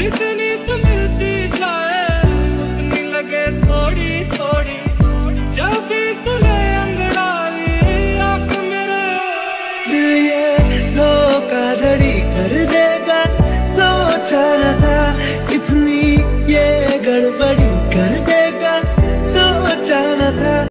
जितनी तू मिलती जाए उतनी लगे थोड़ी थोड़ी, जब भी तुले अंगड़ाई आंख मेरे ये धोखाधड़ी कर दे